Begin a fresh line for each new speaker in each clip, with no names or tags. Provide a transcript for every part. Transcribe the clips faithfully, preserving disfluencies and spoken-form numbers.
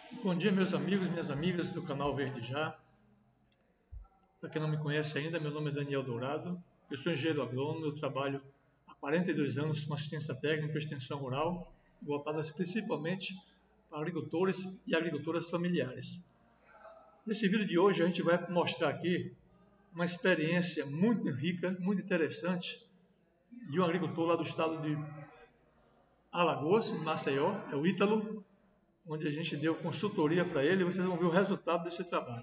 Bom dia, meus amigos, minhas amigas do canal Verde Já. Para quem não me conhece ainda, meu nome é Daniel Dourado, eu sou engenheiro agrônomo, eu trabalho há quarenta e dois anos com assistência técnica e extensão rural, voltadas principalmente para agricultores e agricultoras familiares. Nesse vídeo de hoje a gente vai mostrar aqui uma experiência muito rica, muito interessante, de um agricultor lá do estado de Alagoas, Maceió, é o Ítalo, onde a gente deu consultoria para ele e vocês vão ver o resultado desse trabalho.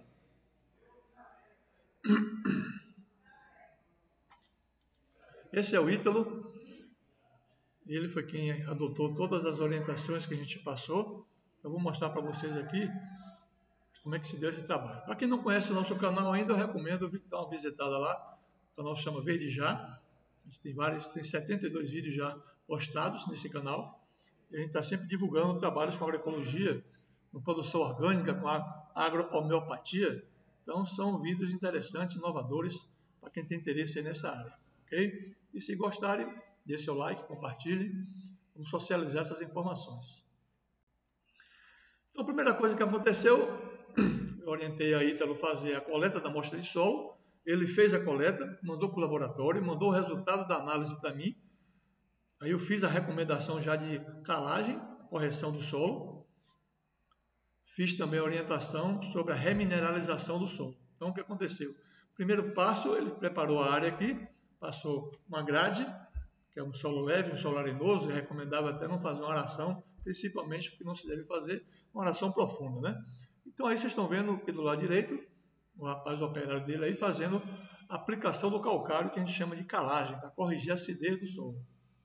Esse é o Ítalo, ele foi quem adotou todas as orientações que a gente passou. Eu vou mostrar para vocês aqui como é que se deu esse trabalho. Para quem não conhece o nosso canal ainda, eu recomendo dar uma visitada lá. O canal se chama Verde Já. A gente tem vários, tem setenta e dois vídeos já postados nesse canal. E a gente está sempre divulgando trabalhos com agroecologia, com produção orgânica, com a agrohomeopatia. Então são vídeos interessantes, inovadores, para quem tem interesse nessa área. Ok? E se gostarem, dê seu like, compartilhem. Vamos socializar essas informações. Então a primeira coisa que aconteceu, eu orientei a Ítalo a fazer a coleta da amostra de solo. Ele fez a coleta, mandou para o laboratório, mandou o resultado da análise para mim. Aí eu fiz a recomendação já de calagem, correção do solo. Fiz também a orientação sobre a remineralização do solo. Então o que aconteceu? Primeiro passo, ele preparou a área aqui, passou uma grade, que é um solo leve, um solo arenoso, e recomendava até não fazer uma aração, principalmente porque não se deve fazer uma aração profunda, né? Então aí vocês estão vendo aqui do lado direito, o rapaz, o operário dele aí, fazendo a aplicação do calcário, que a gente chama de calagem, para corrigir a acidez do solo.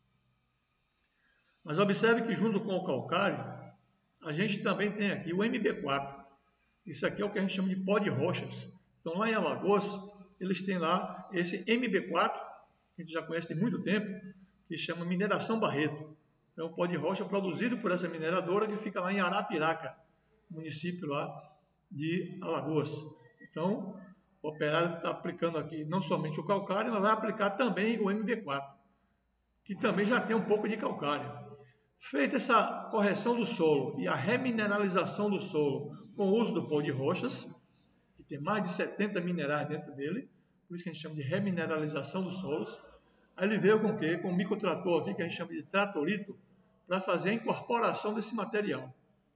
Mas observe que junto com o calcário, a gente também tem aqui o M B quatro. Isso aqui é o que a gente chama de pó de rochas. Então lá em Alagoas, eles têm lá esse M B quatro, que a gente já conhece tem muito tempo, que chama mineração Barreto. É um pó de rocha produzido por essa mineradora que fica lá em Arapiraca, município lá de Alagoas. Então, o operário está aplicando aqui não somente o calcário, mas vai aplicar também o M B quatro, que também já tem um pouco de calcário. Feita essa correção do solo e a remineralização do solo com o uso do pó de rochas, que tem mais de setenta minerais dentro dele, por isso que a gente chama de remineralização dos solos. Aí ele veio com o quê? Com um microtrator aqui, que a gente chama de tratorito, para fazer a incorporação desse material.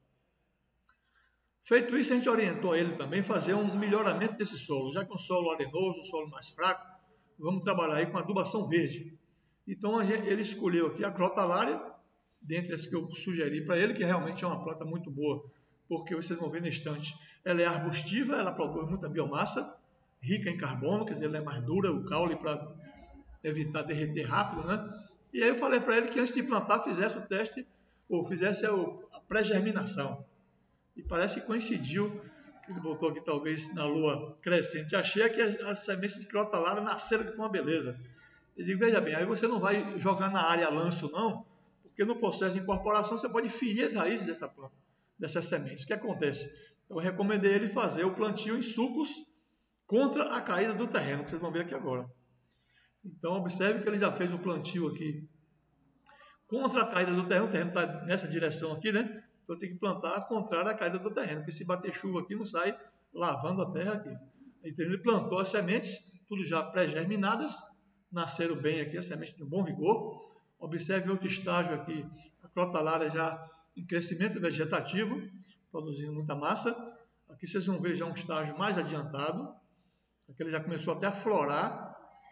Feito isso, a gente orientou ele também a fazer um melhoramento desse solo, já que um solo arenoso, um solo mais fraco, vamos trabalhar aí com adubação verde. Então ele escolheu aqui a crotalária, dentre as que eu sugeri para ele, que realmente é uma planta muito boa, porque vocês vão ver na estante, ela é arbustiva, ela produz muita biomassa, rica em carbono, quer dizer, ela é mais dura, o caule para evitar derreter rápido, né? E aí eu falei para ele que antes de plantar fizesse o teste, ou fizesse a pré-germinação. E parece que coincidiu, que ele botou aqui talvez na lua crescente, achei que as, as sementes de crotalária nasceram com uma beleza. Eu digo, veja bem, aí você não vai jogar na área lanço não, porque no processo de incorporação você pode ferir as raízes dessa planta, dessas sementes. O que acontece? Eu recomendei ele fazer o plantio em sulcos contra a caída do terreno, que vocês vão ver aqui agora. Então observe que ele já fez o plantio aqui contra a caída do terreno, o terreno está nessa direção aqui, né? Então tem que plantar contrário à caída do terreno, porque se bater chuva aqui não sai lavando a terra aqui. Então ele plantou as sementes, tudo já pré-germinadas, nasceram bem aqui, as sementes de um bom vigor. Observe outro estágio aqui, a crotalária já em crescimento vegetativo, produzindo muita massa. Aqui vocês vão ver já um estágio mais adiantado, aqui ele já começou até a florar.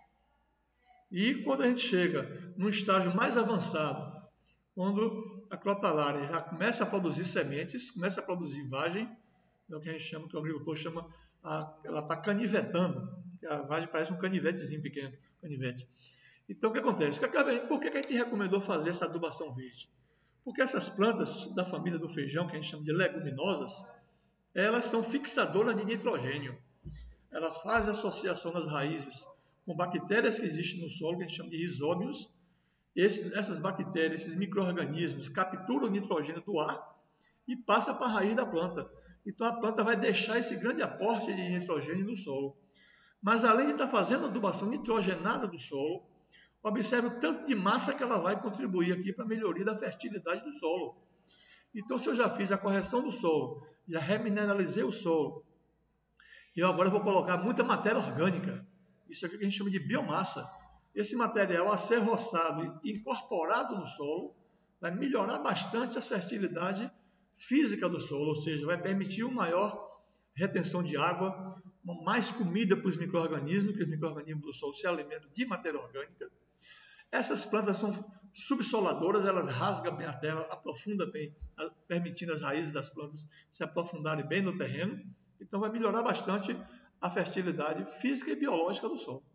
E quando a gente chega num estágio mais avançado, quando a crotalária já começa a produzir sementes, começa a produzir vagem, é o que a gente chama, que o agricultor chama, a, ela está canivetando, que a vagem parece um canivetezinho pequeno, canivete. Então, o que acontece? Por que a gente recomendou fazer essa adubação verde? Porque essas plantas da família do feijão, que a gente chama de leguminosas, elas são fixadoras de nitrogênio. Ela faz associação nas raízes com bactérias que existem no solo, que a gente chama de rizóbios. Esses, essas bactérias, esses micro-organismos, capturam o nitrogênio do ar e passam para a raiz da planta. Então, a planta vai deixar esse grande aporte de nitrogênio no solo. Mas, além de estar fazendo a adubação nitrogenada do solo, observe o tanto de massa que ela vai contribuir aqui para a melhoria da fertilidade do solo. Então, se eu já fiz a correção do solo já remineralizei o solo. E eu agora vou colocar muita matéria orgânica. Isso aqui que a gente chama de biomassa. Esse material, a ser roçado e incorporado no solo, vai melhorar bastante a fertilidade física do solo, ou seja, vai permitir uma maior retenção de água, mais comida para os micro-organismos, que os micro-organismos do solo se alimentam de matéria orgânica. Essas plantas são subsoladoras, elas rasgam bem a terra, aprofundam bem, permitindo as raízes das plantas se aprofundarem bem no terreno. Então vai melhorar bastante a fertilidade física e biológica do solo.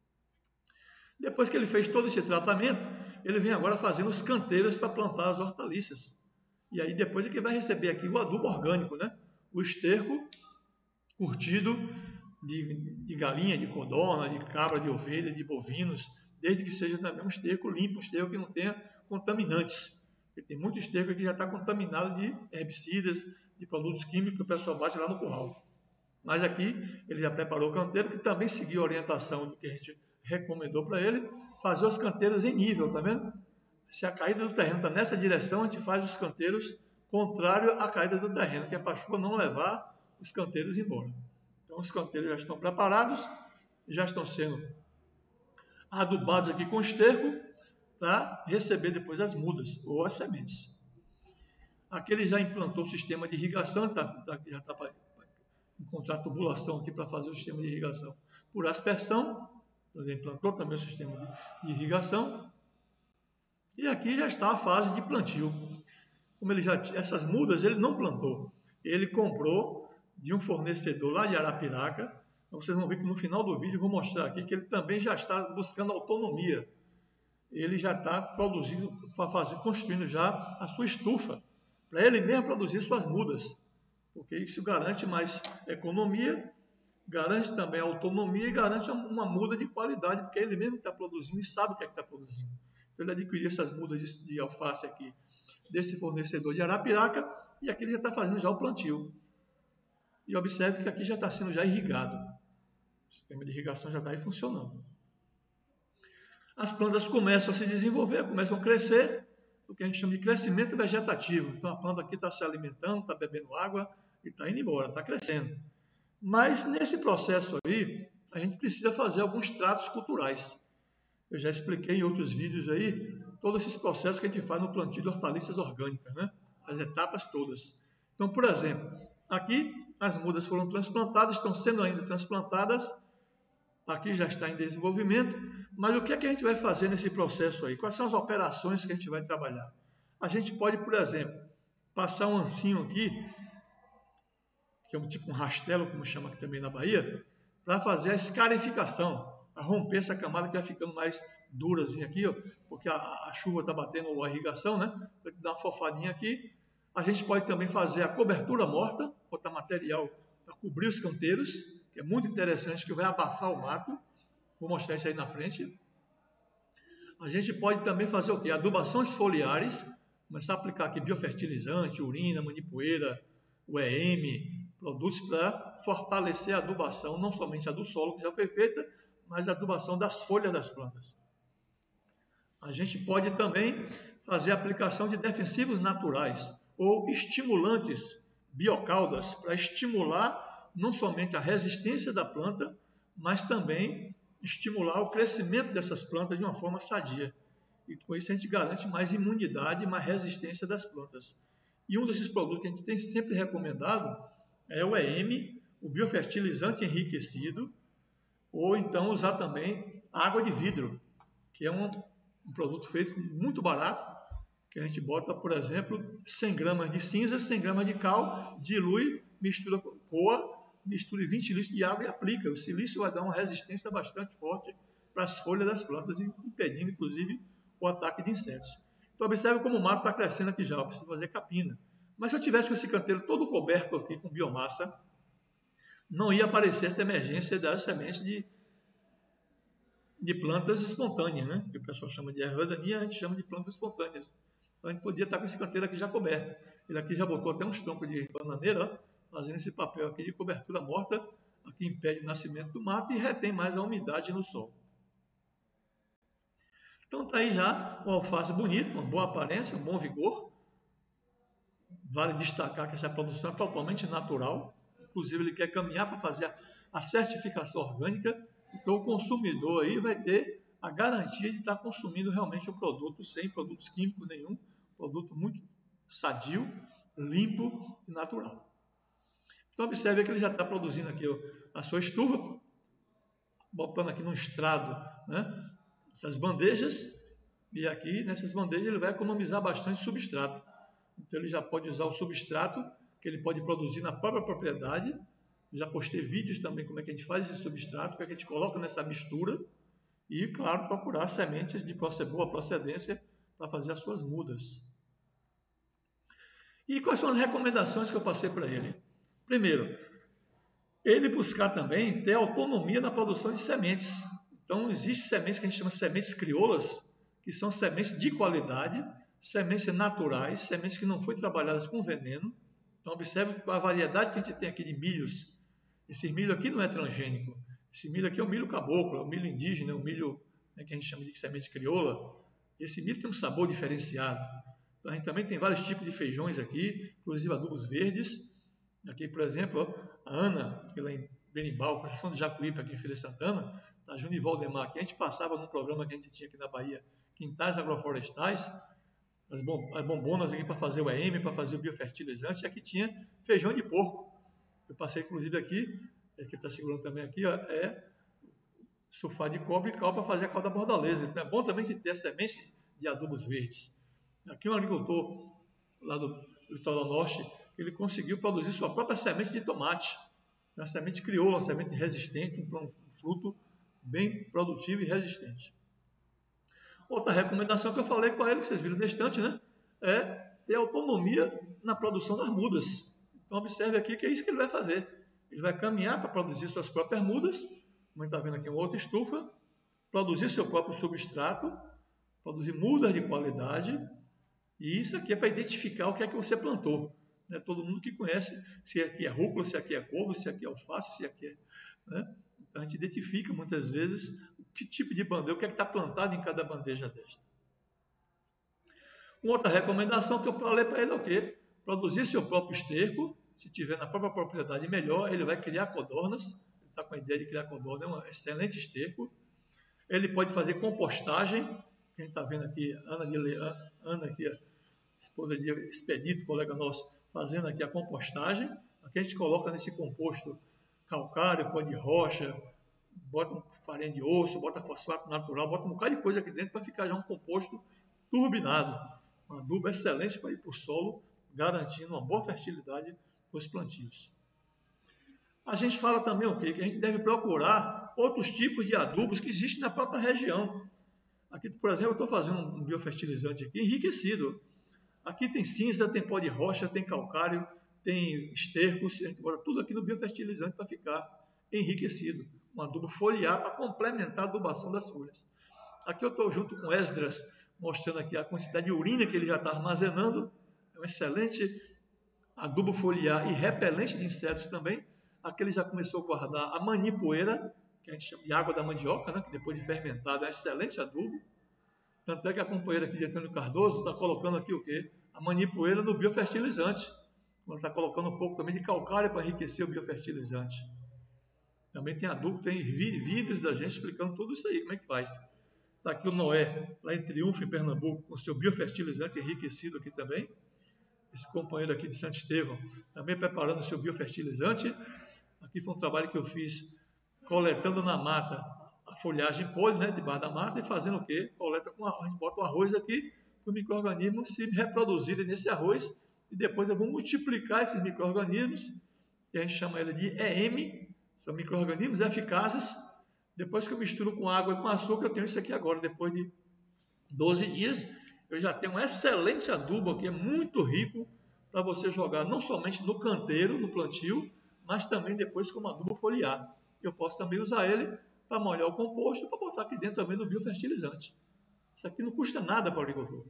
Depois que ele fez todo esse tratamento, ele vem agora fazendo os canteiros para plantar as hortaliças. E aí depois é que vai receber aqui o adubo orgânico, né? O esterco curtido de, de galinha, de codorna, de cabra, de ovelha, de bovinos, desde que seja também um esterco limpo, um esterco que não tenha contaminantes. Porque tem muito esterco que já está contaminado de herbicidas, de produtos químicos que o pessoal bate lá no curral. Mas aqui ele já preparou o canteiro, que também seguiu a orientação do que a gente recomendou para ele, fazer os canteiros em nível, tá vendo? Se a caída do terreno está nessa direção, a gente faz os canteiros contrário à caída do terreno, que é para a chuva não levar os canteiros embora. Então os canteiros já estão preparados, já estão sendo adubados aqui com esterco para receber depois as mudas ou as sementes. Aqui ele já implantou o sistema de irrigação, tá, tá, já está para encontrar tubulação aqui para fazer o sistema de irrigação por aspersão. Então, ele implantou também o sistema de, de irrigação. E aqui já está a fase de plantio. Como ele já essas mudas ele não plantou, ele comprou de um fornecedor lá de Arapiraca. Então, vocês vão ver que no final do vídeo eu vou mostrar aqui que ele também já está buscando autonomia. Ele já está produzindo, fazendo, construindo já a sua estufa para ele mesmo produzir suas mudas, porque isso garante mais economia, garante também autonomia e garante uma muda de qualidade, porque ele mesmo está produzindo e sabe o que é que está produzindo. Então ele adquiriu essas mudas de, de alface aqui desse fornecedor de Arapiraca e aqui ele já está fazendo já o plantio. E observe que aqui já está sendo já irrigado. O sistema de irrigação já está aí funcionando. As plantas começam a se desenvolver, começam a crescer, o que a gente chama de crescimento vegetativo. Então a planta aqui está se alimentando, está bebendo água e está indo embora, está crescendo. Mas nesse processo aí, a gente precisa fazer alguns tratos culturais. Eu já expliquei em outros vídeos aí, todos esses processos que a gente faz no plantio de hortaliças orgânicas, né? As etapas todas. Então, por exemplo, aqui as mudas foram transplantadas, estão sendo ainda transplantadas, aqui já está em desenvolvimento, mas o que é que a gente vai fazer nesse processo aí? Quais são as operações que a gente vai trabalhar? A gente pode, por exemplo, passar um ancinho aqui, que é um tipo um rastelo, como chama aqui também na Bahia, para fazer a escarificação, a romper essa camada que vai ficando mais durazinha aqui, ó, porque a, a chuva está batendo a irrigação, né? Para dar uma fofadinha aqui. A gente pode também fazer a cobertura morta, botar material para cobrir os canteiros, que é muito interessante, que vai abafar o mato. Vou mostrar isso aí na frente. A gente pode também fazer o quê? Adubações foliares, começar a aplicar aqui biofertilizante, urina, manipoeira, U E M, produtos para fortalecer a adubação, não somente a do solo que já foi feita, mas a adubação das folhas das plantas. A gente pode também fazer a aplicação de defensivos naturais ou estimulantes biocaudas para estimular não somente a resistência da planta, mas também estimular o crescimento dessas plantas de uma forma sadia. E com isso a gente garante mais imunidade e mais resistência das plantas. E um desses produtos que a gente tem sempre recomendado é o E M, o biofertilizante enriquecido, ou então usar também água de vidro, que é um, um produto feito muito barato, que a gente bota, por exemplo, cem gramas de cinza, cem gramas de cal, dilui, mistura, coa, mistura vinte litros de água e aplica. O silício vai dar uma resistência bastante forte para as folhas das plantas, impedindo, inclusive, o ataque de insetos. Então, observe como o mato está crescendo aqui já, eu preciso fazer capina. Mas se eu tivesse com esse canteiro todo coberto aqui com biomassa, não ia aparecer essa emergência das sementes de, de plantas espontâneas, né? Que o pessoal chama de erva daninha, a gente chama de plantas espontâneas. Então, a gente podia estar com esse canteiro aqui já coberto. Ele aqui já botou até uns troncos de bananeira, ó, fazendo esse papel aqui de cobertura morta, aqui impede o nascimento do mato e retém mais a umidade no solo. Então está aí já um alface bonito, uma boa aparência, um bom vigor, Vale destacar que essa produção é totalmente natural, inclusive ele quer caminhar para fazer a, a certificação orgânica, então o consumidor aí vai ter a garantia de estar consumindo realmente o produto sem produtos químicos nenhum, produto muito sadio, limpo e natural. Então observe que ele já está produzindo aqui ó, a sua estufa, botando aqui no estrado, né, essas bandejas, e aqui nessas bandejas ele vai economizar bastante substrato. Então ele já pode usar o substrato que ele pode produzir na própria propriedade. Já postei vídeos também como é que a gente faz esse substrato, como é que a gente coloca nessa mistura e, claro, procurar sementes de boa procedência para fazer as suas mudas. E quais são as recomendações que eu passei para ele? Primeiro, ele buscar também ter autonomia na produção de sementes. Então, existem sementes que a gente chama de sementes crioulas, que são sementes de qualidade, sementes naturais, sementes que não foram trabalhadas com veneno. Então, observe a variedade que a gente tem aqui de milhos. Esse milho aqui não é transgênico. Esse milho aqui é o milho caboclo, é o milho indígena, é o milho, né, que a gente chama de semente crioula. Esse milho tem um sabor diferenciado. Então, a gente também tem vários tipos de feijões aqui, inclusive adubos verdes. Aqui, por exemplo, a Ana, aqui lá em Berimbau, Conceição do Jacuípe, aqui em Feira de Santana, a Juni Valdemar, que a gente passava num programa que a gente tinha aqui na Bahia, Quintais Agroflorestais, as bombonas aqui para fazer o E M, para fazer o biofertilizante, e aqui tinha feijão de porco. Eu passei, inclusive, aqui, é que está segurando também aqui, ó, é sulfato de cobre e cal para fazer a calda bordaleza. Então é bom também ter semente de adubos verdes. Aqui um agricultor lá do litoral norte, ele conseguiu produzir sua própria semente de tomate. Uma semente crioula, uma semente resistente, um fruto bem produtivo e resistente. Outra recomendação que eu falei com ele, que vocês viram na estante, né? É ter autonomia na produção das mudas. Então, observe aqui que é isso que ele vai fazer. Ele vai caminhar para produzir suas próprias mudas, como a gente está vendo aqui uma outra estufa, produzir seu próprio substrato, produzir mudas de qualidade, e isso aqui é para identificar o que é que você plantou. Né? Todo mundo que conhece se aqui é rúcula, se aqui é couve, se aqui é alface, se aqui é... Né? Então, a gente identifica muitas vezes que tipo de bandeja, o que é que está plantado em cada bandeja desta. Uma outra recomendação que eu falei para ele é o quê? Produzir seu próprio esterco. Se tiver na própria propriedade melhor, ele vai criar codornas. Ele está com a ideia de criar codorna, é um excelente esterco. Ele pode fazer compostagem. Quem está vendo aqui, Ana, de Leão, Ana aqui, a esposa de Expedito, colega nosso, fazendo aqui a compostagem. Aqui a gente coloca nesse composto calcário, pó de rocha, bota um farinha de osso, bota fosfato natural, bota um bocado de coisa aqui dentro para ficar já um composto turbinado. Um adubo excelente para ir para o solo, garantindo uma boa fertilidade para os plantios. A gente fala também o quê? Que a gente deve procurar outros tipos de adubos que existem na própria região. Aqui, por exemplo, eu estou fazendo um biofertilizante aqui enriquecido. Aqui tem cinza, tem pó de rocha, tem calcário, tem estercos, a gente bota tudo aqui no biofertilizante para ficar enriquecido. Um adubo foliar para complementar a adubação das folhas. Aqui eu estou junto com Esdras, mostrando aqui a quantidade de urina que ele já está armazenando. É um excelente adubo foliar e repelente de insetos também. Aqui ele já começou a guardar a manipoeira, que a gente chama de água da mandioca, né? Que depois de fermentada é um excelente adubo. Tanto é que a companheira aqui de Antônio Cardoso está colocando aqui o quê? A manipoeira no biofertilizante. Ela está colocando um pouco também de calcário para enriquecer o biofertilizante. Também tem adubo, tem vídeos da gente explicando tudo isso aí, como é que faz. Está aqui o Noé, lá em Triunfo, em Pernambuco, com seu biofertilizante enriquecido aqui também. Esse companheiro aqui de Santo Estevão, também preparando seu biofertilizante. Aqui foi um trabalho que eu fiz, coletando na mata a folhagem podre, né, debaixo da mata, e fazendo o quê? Coleta com arroz, a gente bota o arroz aqui, para os micro-organismos se reproduzirem nesse arroz, e depois eu vou multiplicar esses micro-organismos, que a gente chama ele de E M, são micro-organismos eficazes. Depois que eu misturo com água e com açúcar, eu tenho isso aqui agora. Depois de doze dias, eu já tenho um excelente adubo aqui, é muito rico, para você jogar não somente no canteiro, no plantio, mas também depois como adubo foliar. Eu posso também usar ele para molhar o composto e para botar aqui dentro também no biofertilizante. Isso aqui não custa nada para o agricultor.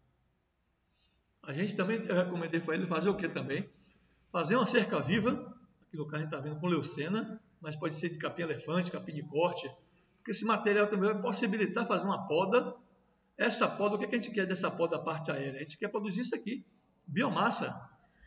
A gente também, eu recomendei para ele fazer o que também? Fazer uma cerca viva, aqui no caso a gente está vendo com leucena, mas pode ser de capim-elefante, capim de corte, porque esse material também vai possibilitar fazer uma poda. Essa poda, o que a gente quer dessa poda da parte aérea? A gente quer produzir isso aqui, biomassa.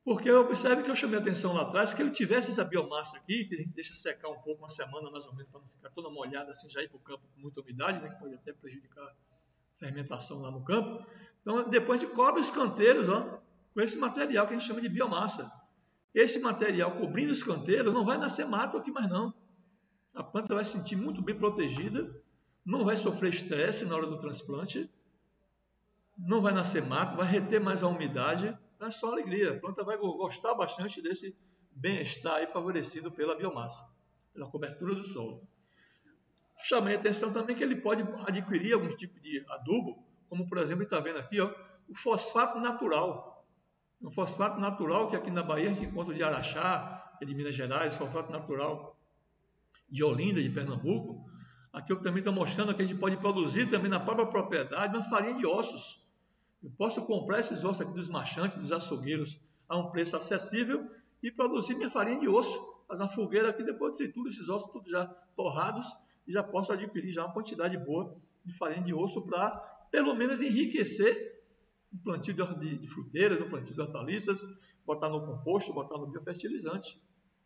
Porque observe que eu chamei a atenção lá atrás que ele tivesse essa biomassa aqui, que a gente deixa secar um pouco, uma semana mais ou menos, para não ficar toda molhada assim, já ir para o campo com muita umidade, né, que pode até prejudicar a fermentação lá no campo. Então, depois a gente cobre os canteiros, ó, com esse material que a gente chama de biomassa. Esse material cobrindo os canteiros não vai nascer mato aqui mais não. A planta vai se sentir muito bem protegida, não vai sofrer estresse na hora do transplante, não vai nascer mato, vai reter mais a umidade. É só alegria, a planta vai gostar bastante desse bem-estar aí favorecido pela biomassa, pela cobertura do solo. Chamei a atenção também que ele pode adquirir alguns tipos de adubo, como por exemplo, está vendo aqui, ó, o fosfato natural. O fosfato natural que aqui na Bahia a gente encontra de Araxá, é de Minas Gerais, fosfato natural de Olinda, de Pernambuco. Aqui eu também estou mostrando que a gente pode produzir também na própria propriedade uma farinha de ossos. Eu posso comprar esses ossos aqui dos marchantes, dos açougueiros, a um preço acessível e produzir minha farinha de osso. Fazer uma fogueira aqui, depois eu trituro esses ossos todos já torrados e já posso adquirir já uma quantidade boa de farinha de osso para, pelo menos, enriquecer um plantio de, de fruteiras, um plantio de hortaliças, botar no composto, botar no biofertilizante.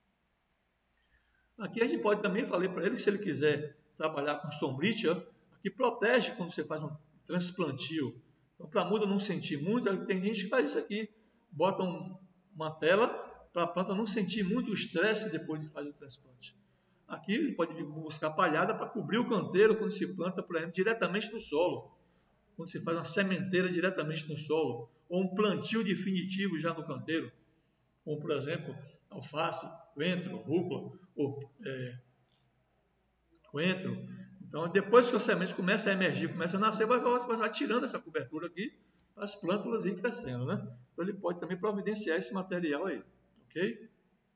Aqui a gente pode também, falei para ele que se ele quiser trabalhar com sombrite, ó, aqui protege quando você faz um transplantio. Então, para a muda não sentir muito, tem gente que faz isso aqui. Bota um, uma tela para a planta não sentir muito o estresse depois de fazer o transplante. Aqui ele pode buscar palhada para cobrir o canteiro quando se planta, por exemplo, diretamente no solo. Quando se faz uma sementeira diretamente no solo. Ou um plantio definitivo já no canteiro. Como, por exemplo, alface, coentro, rúcula, ou é, coentro. Então, depois que a semente começa a emergir, começa a nascer, vai, vai, vai tirando essa cobertura aqui, para as plântulas irem crescendo, né? Então, ele pode também providenciar esse material aí, ok?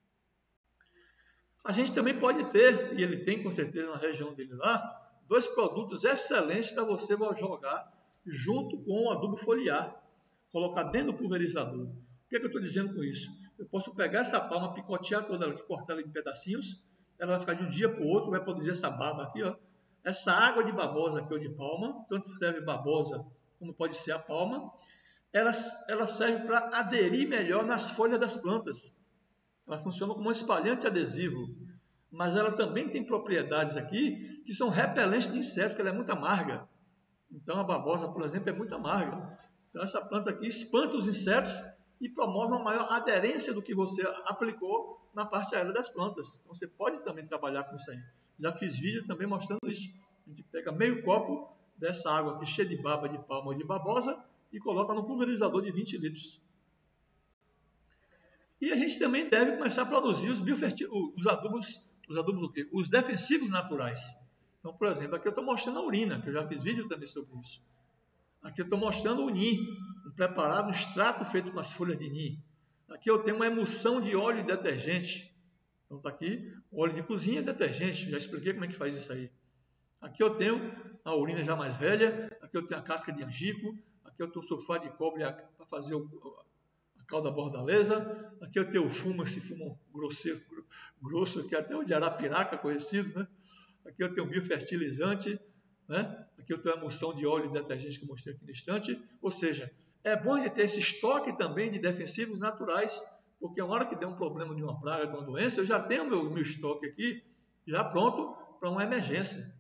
A gente também pode ter, e ele tem com certeza na região dele lá, dois produtos excelentes para você jogar junto com o adubo foliar, colocar dentro do pulverizador. O que é que eu estou dizendo com isso? Eu posso pegar essa palma, picotear toda ela aqui, cortar ela em pedacinhos, ela vai ficar de um dia para o outro, vai produzir essa baba aqui, ó. Essa água de babosa aqui ou de palma, tanto serve babosa como pode ser a palma, ela, ela serve para aderir melhor nas folhas das plantas. Ela funciona como um espalhante adesivo, mas ela também tem propriedades aqui que são repelentes de insetos, porque ela é muito amarga. Então a babosa, por exemplo, é muito amarga. Então essa planta aqui espanta os insetos e promove uma maior aderência do que você aplicou na parte aérea das plantas. Então você pode também trabalhar com isso aí. Já fiz vídeo também mostrando isso. A gente pega meio copo dessa água aqui cheia de baba de palma ou de babosa e coloca no pulverizador de vinte litros. E a gente também deve começar a produzir os, os adubos, os adubos o quê? Os defensivos naturais. Então, por exemplo, aqui eu estou mostrando a urina, que eu já fiz vídeo também sobre isso. Aqui eu estou mostrando o N I, um preparado, um extrato feito com as folhas de N I. Aqui eu tenho uma emulsão de óleo e detergente. Então está aqui, óleo de cozinha e detergente. Já expliquei como é que faz isso aí. Aqui eu tenho a urina já mais velha. Aqui eu tenho a casca de angico. Aqui eu tenho o sulfato de cobre para fazer o, a calda bordaleza. Aqui eu tenho o fumo, esse fumo grosseiro, grosso, que é até o de arapiraca conhecido, né? Aqui eu tenho o biofertilizante, né? Aqui eu tenho a emulsão de óleo e detergente que eu mostrei aqui no instante. Ou seja, é bom de ter esse estoque também de defensivos naturais, porque a hora que der um problema de uma praga, de uma doença, eu já tenho o meu, meu estoque aqui, já pronto para uma emergência.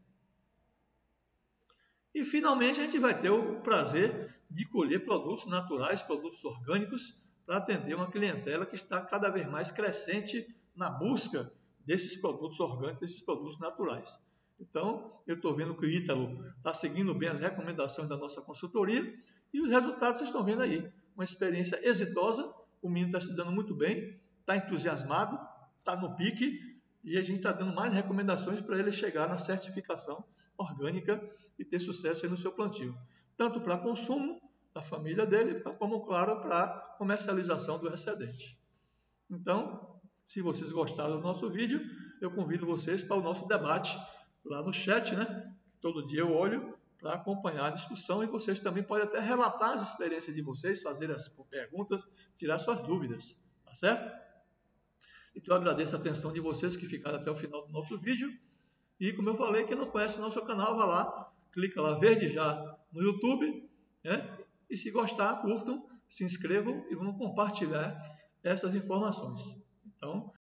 E finalmente a gente vai ter o prazer de colher produtos naturais, produtos orgânicos, para atender uma clientela que está cada vez mais crescente na busca desses produtos orgânicos, desses produtos naturais. Então, eu estou vendo que o Ítalo está seguindo bem as recomendações da nossa consultoria e os resultados vocês estão vendo aí. Uma experiência exitosa, o menino está se dando muito bem, está entusiasmado, está no pique e a gente está dando mais recomendações para ele chegar na certificação orgânica e ter sucesso aí no seu plantio. Tanto para consumo da família dele, como, claro, para comercialização do excedente. Então, se vocês gostaram do nosso vídeo, eu convido vocês para o nosso debate lá no chat, né? Todo dia eu olho para acompanhar a discussão e vocês também podem até relatar as experiências de vocês, fazer as perguntas, tirar suas dúvidas, tá certo? Então eu agradeço a atenção de vocês que ficaram até o final do nosso vídeo e como eu falei, quem não conhece o nosso canal, vá lá, clica lá verde já no YouTube, né? E se gostar, curtam, se inscrevam e vão compartilhar essas informações. Então,